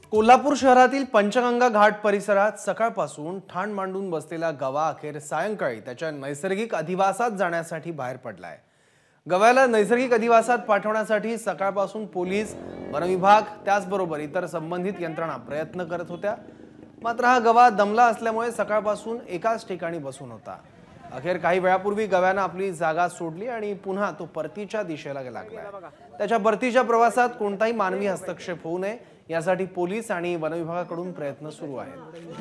कोल्हापूर शहरातील पंचगंगा घाट परिसरात सकाळपासून ठाण मांडून बसलेला गवा अखेर सायंकाळी त्याच्या नैसर्गिक अधिवासात जाण्यासाठी बाहेर पडलाय। गव्याला नैसर्गिक अधिवासात पाठवण्यासाठी सकाळपासून पोलीस, वन विभाग त्याचबरोबर इतर संबंधित यंत्रणा प्रयत्न करत होत्या। मात्र हा गवा दमला असल्यामुळे सकाळपासून एकाच ठिकाणी बसून होता। अखेर काही वेळापूर्वी गव्याने आपली जागा सोडली आणि पुन्हा तो परतीच्या दिशेला लागला। त्याच्या परतीच्या प्रवासात कोणताही मानवी हस्तक्षेप होऊ नये यासाठी पोलीस आणि वन विभागाकडून प्रयत्न सुरू आहेत।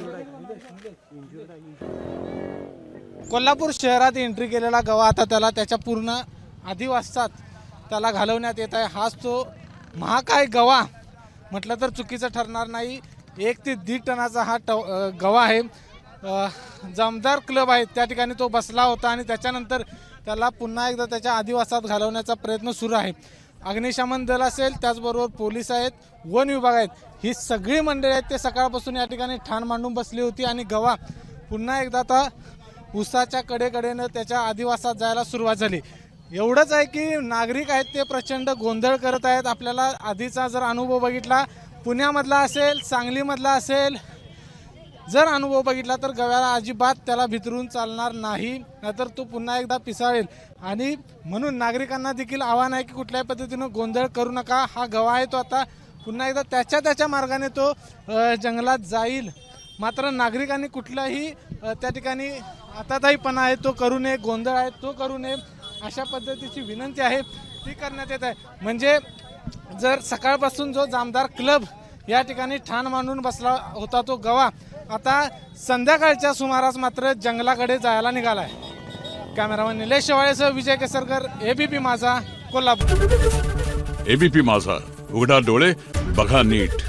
कोल्हापूर शहरात एंट्री केलेला गवा आता त्याला त्याच्या पूर्ण अधिवासात त्याला घालवण्यात येत आहे। हाच तो महाकाय गवा म्हटलं तर चुकीचं ठरणार नाही। 1 ते 1.5 टनाचा हा गवा आहे। जामदार क्लब आहे त्या ठिकाणी तो बसला होता आणि त्याच्यानंतर त्याला पुन्हा एकदा त्याच्या अधिवासात घालवण्याचा प्रयत्न सुरू आहे। अग्निशमन दल असेल, त्याचबरोबर पोलीस आहेत, वन विभाग आहेत, ही सगळी मंडळी आहेत ते सकाळपासून या ठिकाणी ठाण मांडून बसली होती आणि गवा पुन्हा एकदा आता उसाच्या कडेकडेनं त्याच्या अधिवासात जायला सुरुवात झाली। एवढंच आहे की नागरिक आहेत ते प्रचंड गोंधळ करत आहेत। आपल्याला आधीचा जर अनुभव बघितला, पुण्यामधला असेल, सांगलीमधला असेल, जर अनुभव बघितला तर गव्याला अजिबात त्याला भितरून चालणार नाही, नाहीतर तो पुन्हा एकदा पिसाळेल। आणि म्हणून नागरिकांना देखील आव्हान आहे की कुठल्याही पद्धतीनं गोंधळ करू नका। हा गवा आहे तो आता पुन्हा एकदा त्याच्या मार्गाने तो जंगलात जाईल। मात्र नागरिकांनी कुठलाही त्या ठिकाणी आताताईपणा आहे तो करू नये, गोंधळ आहे तो करू नये, अशा पद्धतीची विनंती आहे ती करण्यात येत आहे। म्हणजे जर सकाळपासून जो जामदार क्लब या ठिकाणी ठाण मांडून बसला होता तो गवा आता संध्याकाळच्या सुमारास मात्र जंगलाकडे जायला निघालाय। कॅमेरामन निलेश शेवाळेसह विजय केसरकर, एबीपी माझा, कोल्हापूर। एबीपी माझा, उघडा डोळे बघा नीट।